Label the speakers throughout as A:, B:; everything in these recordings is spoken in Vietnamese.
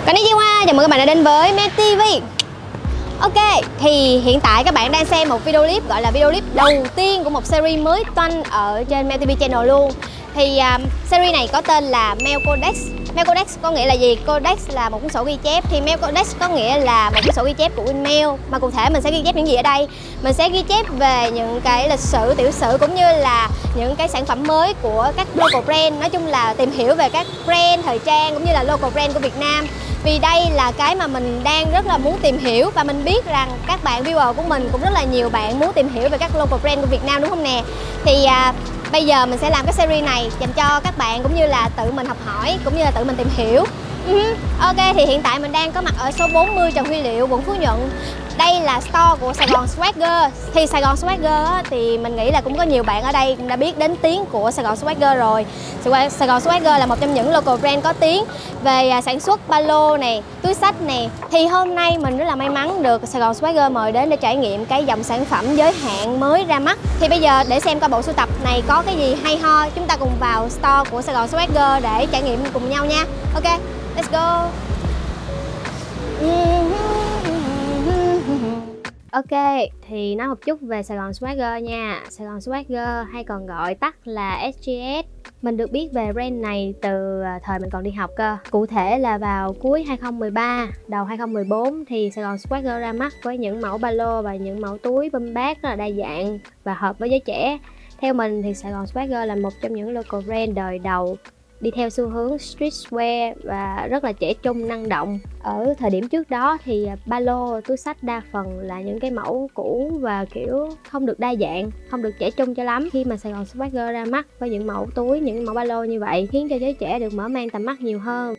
A: Konnichiwa, chào mừng các bạn đã đến với Mel TV. Ok, thì hiện tại các bạn đang xem một video clip gọi là video clip đầu tiên của một series mới toanh ở trên Mel TV channel luôn. Thì series này có tên là Mel Codex. Mel Codex có nghĩa là gì? Codex là một cuốn sổ ghi chép, thì Mel Codex có nghĩa là một cuốn sổ ghi chép của Winmail. Mà cụ thể mình sẽ ghi chép những gì ở đây? Mình sẽ ghi chép về những cái lịch sử, tiểu sử cũng như là những cái sản phẩm mới của các local brand. Nói chung là tìm hiểu về các brand thời trang cũng như là local brand của Việt Nam. Vì đây là cái mà mình đang rất là muốn tìm hiểu, và mình biết rằng các bạn viewer của mình cũng rất là nhiều bạn muốn tìm hiểu về các local brand của Việt Nam, đúng không nè? Thì bây giờ mình sẽ làm cái series này dành cho các bạn cũng như là tự mình học hỏi cũng như là tự mình tìm hiểu. Ok, thì hiện tại mình đang có mặt ở số 40 Trần Huy Liệu, quận Phú Nhuận. Đây là store của Sài Gòn Swagger. Thì Sài Gòn Swagger á, thì mình nghĩ là cũng có nhiều bạn ở đây cũng đã biết đến tiếng của Sài Gòn Swagger rồi. Sài Gòn Swagger là một trong những local brand có tiếng về sản xuất ba lô này, túi xách này. Thì hôm nay mình rất là may mắn được Sài Gòn Swagger mời đến để trải nghiệm cái dòng sản phẩm giới hạn mới ra mắt. Thì bây giờ để xem coi bộ sưu tập này có cái gì hay ho, chúng ta cùng vào store của Sài Gòn Swagger để trải nghiệm cùng nhau nha. Ok, let's go. Ok, thì nói một chút về Sài Gòn Swagger nha. Sài Gòn Swagger hay còn gọi tắt là SGS. Mình được biết về brand này từ thời mình còn đi học cơ. Cụ thể là vào cuối 2013, đầu 2014 thì Sài Gòn Swagger ra mắt với những mẫu ba lô và những mẫu túi bum bag rất là đa dạng và hợp với giới trẻ. Theo mình thì Sài Gòn Swagger là một trong những local brand đời đầu đi theo xu hướng streetwear và rất là trẻ trung, năng động. Ở thời điểm trước đó thì ba lô, túi xách đa phần là những cái mẫu cũ và kiểu không được đa dạng, không được trẻ trung cho lắm. Khi mà Sài Gòn Swagger ra mắt với những mẫu túi, những mẫu ba lô như vậy khiến cho giới trẻ được mở mang tầm mắt nhiều hơn.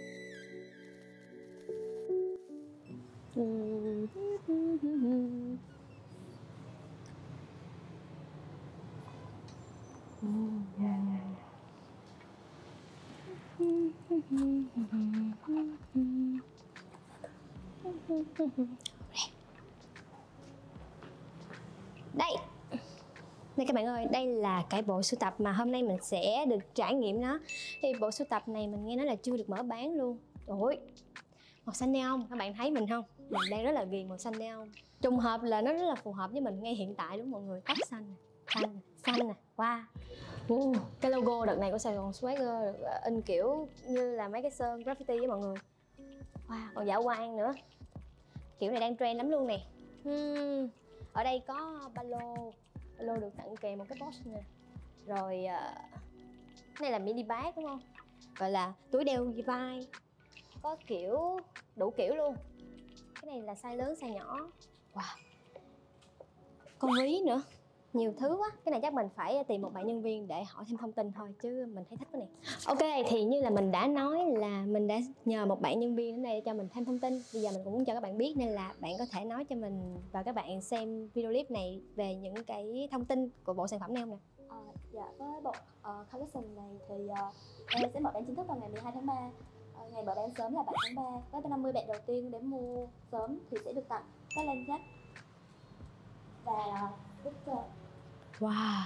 A: Đây các bạn ơi, đây là cái bộ sưu tập mà hôm nay mình sẽ được trải nghiệm nó. Thì bộ sưu tập này mình nghe nói là chưa được mở bán luôn. Ôi, màu xanh neon, các bạn thấy mình không? Mình đang rất là ghiền màu xanh neon. Trùng hợp là nó rất là phù hợp với mình ngay hiện tại đúng không mọi người? Tóc xanh nè, xanh nè, wow. Cái logo đợt này của Sài Gòn Swagger được in kiểu như là mấy cái sơn graffiti với mọi người. Wow, còn dạo quang nữa. Kiểu này đang trend lắm luôn nè. Ở đây có ba lô được tặng kèm một cái box nè. Rồi cái này là mini bag đúng không? Gọi là túi đeo vai. Có kiểu đủ kiểu luôn. Cái này là size lớn, size nhỏ. Wow. Có ví nữa. Nhiều thứ quá. Cái này chắc mình phải tìm một bạn nhân viên để hỏi thêm thông tin thôi, chứ mình thấy thích cái này. Ok, thì như là mình đã nói là mình đã nhờ một bạn nhân viên đến đây cho mình thêm thông tin. Bây giờ mình cũng muốn cho các bạn biết, nên là bạn có thể nói cho mình và các bạn xem video clip này về những cái thông tin của bộ sản phẩm này không nè?
B: Dạ, với bộ collection này thì em sẽ mở bán chính thức vào ngày 12 tháng 3. Ngày mở bán sớm là 7 tháng 3. Với 50 bạn đầu tiên đến mua sớm thì sẽ được tặng các len jack và sticker.
A: Wow.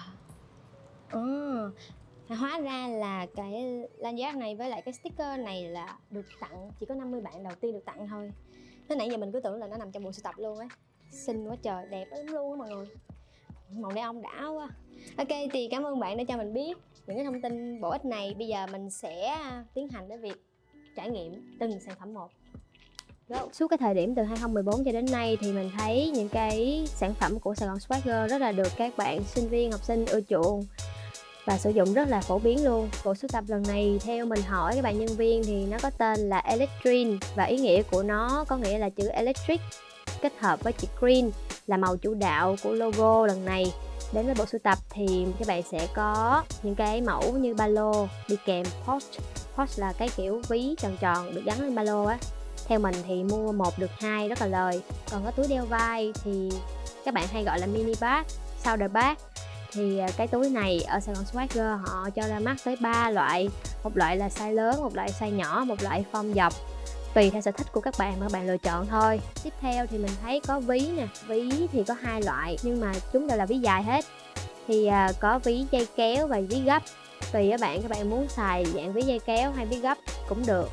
A: Hóa ra là cái lanyard này với lại cái sticker này là được tặng, chỉ có 50 bạn đầu tiên được tặng thôi. Thế nãy giờ mình cứ tưởng là nó nằm trong bộ sưu tập luôn á. Xinh quá trời, đẹp lắm luôn á mọi người. Màu neon đã quá. Ok, thì cảm ơn bạn đã cho mình biết những cái thông tin bổ ích này. Bây giờ mình sẽ tiến hành đến việc trải nghiệm từng sản phẩm một. Suốt cái thời điểm từ 2014 cho đến nay thì mình thấy những cái sản phẩm của Sài Gòn Swagger rất là được các bạn sinh viên, học sinh ưa chuộng và sử dụng rất là phổ biến luôn. Bộ sưu tập lần này theo mình hỏi các bạn nhân viên thì nó có tên là Electrine, và ý nghĩa của nó có nghĩa là chữ electric kết hợp với chữ green là màu chủ đạo của logo lần này. Đến với bộ sưu tập thì các bạn sẽ có những cái mẫu như ba lô đi kèm pouch. Pouch là cái kiểu ví tròn tròn được gắn lên ba lô á. Theo mình thì mua 1 được 2 rất là lời. Còn có túi đeo vai thì các bạn hay gọi là mini bag, shoulder bag. Thì cái túi này ở Sài Gòn Swagger họ cho ra mắt tới 3 loại. Một loại là size lớn, một loại size nhỏ, một loại form dọc. Tùy theo sở thích của các bạn mà các bạn lựa chọn thôi. Tiếp theo thì mình thấy có ví nè. Ví thì có 2 loại nhưng mà chúng đều là ví dài hết. Thì có ví dây kéo và ví gấp. Tùy các bạn muốn xài dạng ví dây kéo hay ví gấp cũng được.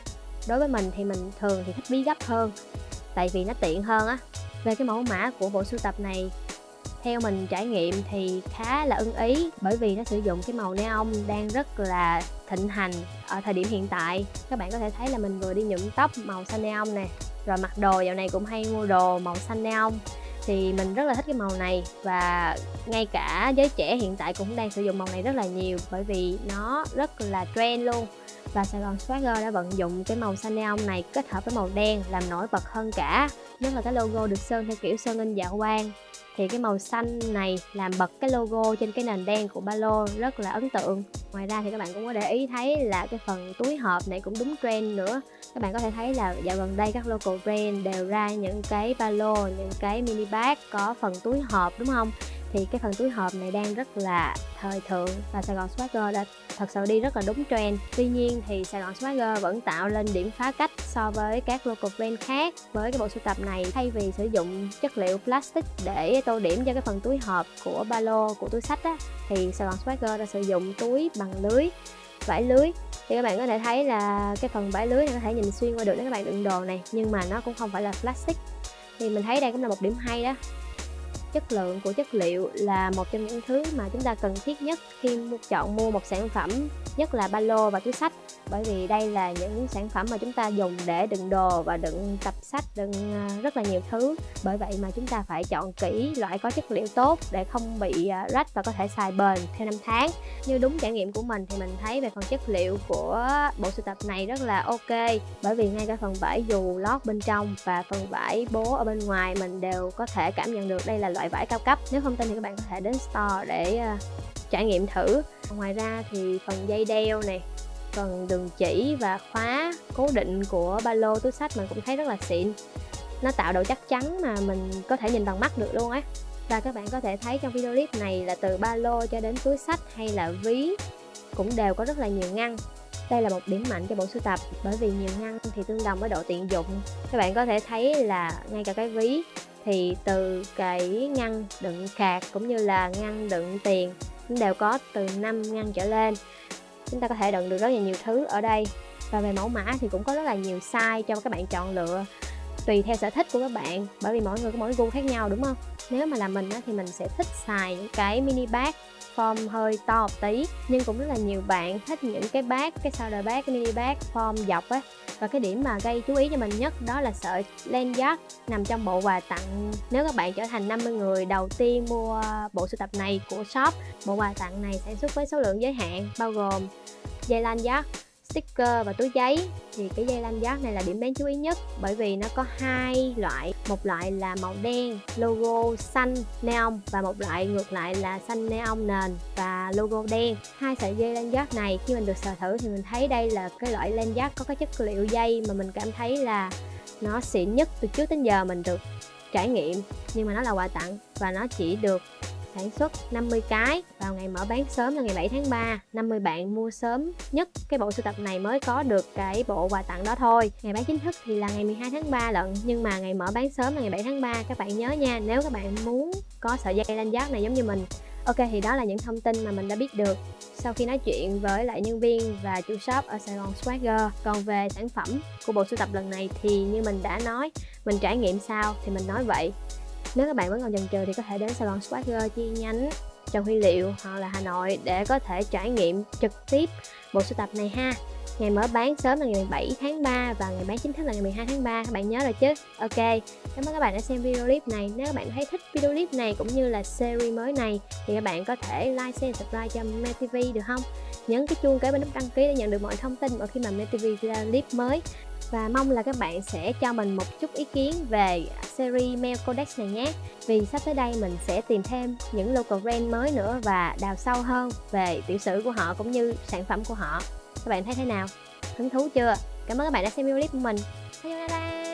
A: đối với mình thì mình thường thì thích ví gấp hơn, tại vì nó tiện hơn á. Về cái mẫu mã của bộ sưu tập này, theo mình trải nghiệm thì khá là ưng ý, bởi vì nó sử dụng cái màu neon đang rất là thịnh hành ở thời điểm hiện tại. Các bạn có thể thấy là mình vừa đi nhuộm tóc màu xanh neon nè, rồi mặc đồ dạo này cũng hay mua đồ màu xanh neon, thì mình rất là thích cái màu này. Và ngay cả giới trẻ hiện tại cũng đang sử dụng màu này rất là nhiều, bởi vì nó rất là trend luôn. Và Sài Gòn Swagger đã vận dụng cái màu xanh neon này kết hợp với màu đen làm nổi bật hơn cả, nhất là cái logo được sơn theo kiểu sơn in dạ quang. Thì cái màu xanh này làm bật cái logo trên cái nền đen của ba lô rất là ấn tượng. Ngoài ra thì các bạn cũng có để ý thấy là cái phần túi hộp này cũng đúng trend nữa. Các bạn có thể thấy là dạo gần đây các local brand đều ra những cái ba lô, những cái mini bag có phần túi hộp, đúng không? Thì cái phần túi hộp này đang rất là thời thượng và Sài Gòn Swagger đã thật sự đi rất là đúng trend. Tuy nhiên thì Sài Gòn Swagger vẫn tạo lên điểm phá cách so với các local brand khác với cái bộ sưu tập này. Thay vì sử dụng chất liệu plastic để tô điểm cho cái phần túi hộp của ba lô, của túi xách á, thì Sài Gòn Swagger đã sử dụng túi bằng lưới, vải lưới. Thì các bạn có thể thấy là cái phần vải lưới này có thể nhìn xuyên qua được nếu các bạn đựng đồ này, nhưng mà nó cũng không phải là plastic. Thì mình thấy đây cũng là một điểm hay đó. Chất lượng của chất liệu là một trong những thứ mà chúng ta cần thiết nhất khi chọn mua một sản phẩm, nhất là ba lô và túi xách. Bởi vì đây là những sản phẩm mà chúng ta dùng để đựng đồ và đựng tập sách, đựng rất là nhiều thứ. Bởi vậy mà chúng ta phải chọn kỹ loại có chất liệu tốt để không bị rách và có thể xài bền theo năm tháng. Như đúng trải nghiệm của mình thì mình thấy về phần chất liệu của bộ sưu tập này rất là ok. Bởi vì ngay cả phần vải dù lót bên trong và phần vải bố ở bên ngoài mình đều có thể cảm nhận được đây là loại vải cao cấp. Nếu không tin thì các bạn có thể đến store để trải nghiệm thử. Ngoài ra thì phần dây đeo này, phần đường chỉ và khóa cố định của ba lô túi xách mình cũng thấy rất là xịn. Nó tạo độ chắc chắn mà mình có thể nhìn bằng mắt được luôn á. Và các bạn có thể thấy trong video clip này là từ ba lô cho đến túi xách hay là ví cũng đều có rất là nhiều ngăn. Đây là một điểm mạnh cho bộ sưu tập, bởi vì nhiều ngăn thì tương đồng với độ tiện dụng. Các bạn có thể thấy là ngay cả cái ví thì từ cái ngăn đựng cạc cũng như là ngăn đựng tiền cũng đều có từ 5 ngăn trở lên. Chúng ta có thể đựng được rất là nhiều thứ ở đây. Và về mẫu mã thì cũng có rất là nhiều size cho các bạn chọn lựa, tùy theo sở thích của các bạn, bởi vì mỗi người có mỗi gu khác nhau, đúng không? Nếu mà là mình thì mình sẽ thích xài những cái mini bag form hơi to một tí, nhưng cũng rất là nhiều bạn thích những cái bag, cái shoulder bag, cái mini bag form dọc á. Và cái điểm mà gây chú ý cho mình nhất đó là sợi lanyard nằm trong bộ quà tặng. Nếu các bạn trở thành 50 người đầu tiên mua bộ sưu tập này của shop, bộ quà tặng này sản xuất với số lượng giới hạn, bao gồm dây lanyard, sticker và túi giấy. Thì cái dây lanyard này là điểm đáng chú ý nhất, bởi vì nó có hai loại, một loại là màu đen logo xanh neon và một loại ngược lại là xanh neon nền và logo đen. Hai sợi dây lanyard này khi mình được sờ thử thì mình thấy đây là cái loại lanyard có cái chất liệu dây mà mình cảm thấy là nó xịn nhất từ trước đến giờ mình được trải nghiệm. Nhưng mà nó là quà tặng và nó chỉ được sản xuất 50 cái vào ngày mở bán sớm là ngày 7 tháng 3. 50 bạn mua sớm nhất cái bộ sưu tập này mới có được cái bộ quà tặng đó thôi. Ngày bán chính thức thì là ngày 12 tháng 3 lận, nhưng mà ngày mở bán sớm là ngày 7 tháng 3. Các bạn nhớ nha, nếu các bạn muốn có sợi dây lanyard này giống như mình. Ok, thì đó là những thông tin mà mình đã biết được sau khi nói chuyện với lại nhân viên và chủ shop ở Sài Gòn Swagger. Còn về sản phẩm của bộ sưu tập lần này thì như mình đã nói, mình trải nghiệm sao thì mình nói vậy. Nếu các bạn vẫn còn chần chừ thì có thể đến Sài Gòn Swagger chi nhánh Trần Huy Liệu hoặc là Hà Nội để có thể trải nghiệm trực tiếp bộ sưu tập này ha. Ngày mở bán sớm là ngày 7 tháng 3 và ngày bán chính thức là ngày 12 tháng 3, các bạn nhớ rồi chứ? Ok, cảm ơn các bạn đã xem video clip này. Nếu các bạn thấy thích video clip này cũng như là series mới này thì các bạn có thể like, share, subscribe cho MeTV được không? Nhấn cái chuông kế bên nút đăng ký để nhận được mọi thông tin mỗi khi mà MeTV ra clip mới. Và mong là các bạn sẽ cho mình một chút ý kiến về series Mail Codex này nhé. Vì sắp tới đây mình sẽ tìm thêm những local brand mới nữa và đào sâu hơn về tiểu sử của họ cũng như sản phẩm của họ. Các bạn thấy thế nào? Hứng thú chưa? Cảm ơn các bạn đã xem video clip của mình. Sayonara!